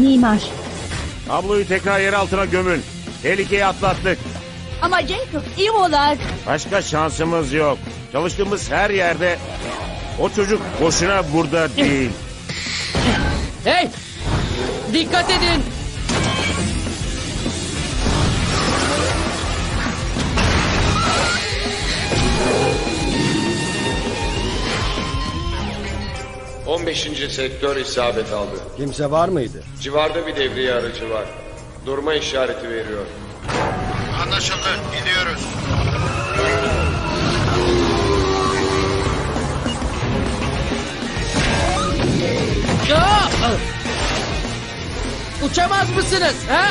Mimar. Kabloyu tekrar yer altına gömün. Tehlikeyi atlattık. Ama Jacob, İvo'lar. Başka şansımız yok. Çalıştığımız her yerde o çocuk boşuna burada değil. Hey! Dikkat edin! ...15. sektör isabet aldı. Kimse var mıydı? Civarda bir devriye aracı var. Durma işareti veriyor. Anlaşıldı. Gidiyoruz. Aa! Uçamaz mısınız? Ha?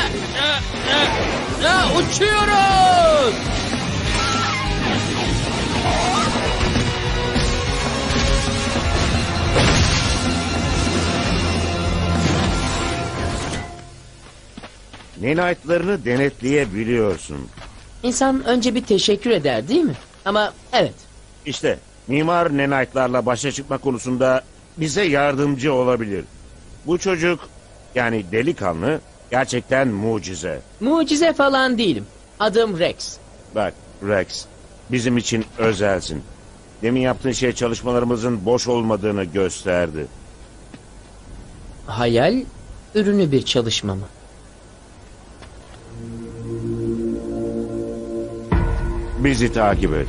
Uçuyoruz! Nenight'larını denetleyebiliyorsun. İnsan önce bir teşekkür eder değil mi? Ama evet. İşte mimar Nenight'larla başa çıkma konusunda bize yardımcı olabilir. Bu çocuk, yani delikanlı, gerçekten mucize. Mucize falan değilim. Adım Rex. Bak Rex, bizim için özelsin. Demin yaptığın şey çalışmalarımızın boş olmadığını gösterdi. Hayal ürünü bir çalışma mı? Bizi takip et.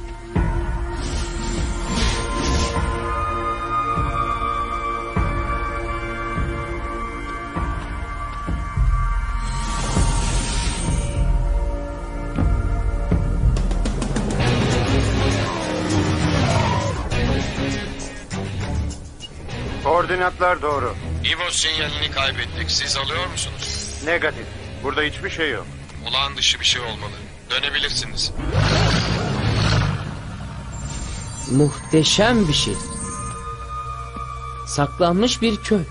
Koordinatlar doğru. İvo sinyalini kaybettik. Siz alıyor musunuz? Negatif. Burada hiçbir şey yok. Olağan dışı bir şey olmalı. Dönebilirsiniz. Muhteşem bir şey. Saklanmış bir köy.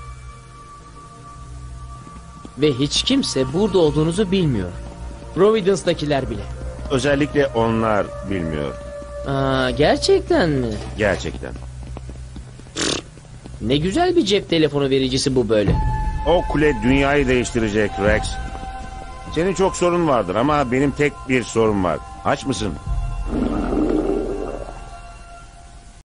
Ve hiç kimse burada olduğunuzu bilmiyor. Providence'dakiler bile. Özellikle onlar bilmiyor. Gerçekten mi? Gerçekten. Ne güzel bir cep telefonu vericisi bu böyle. O kule dünyayı değiştirecek Rex. Senin çok sorun vardır ama benim tek bir sorun var. Aç mısın?